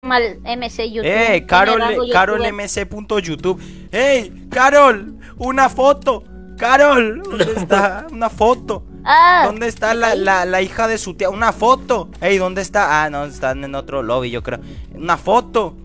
mal MC YouTube. Carol.mc.youtube. Carol, una foto. Carol, ¿dónde está? Una foto. ¿Dónde está la hija de su tía? Una foto. ¿Dónde está? No, están en otro lobby, yo creo. Una foto.